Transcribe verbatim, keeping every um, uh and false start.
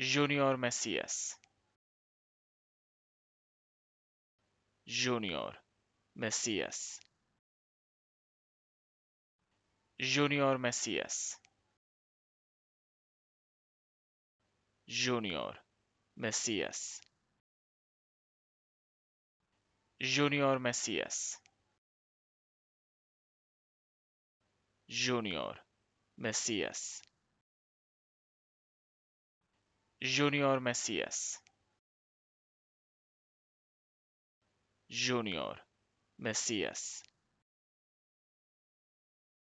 Junior Messias, Junior Messias, Junior Messias, Junior Messias, Junior Messias, Junior Messias, Junior Messias, Junior Messias,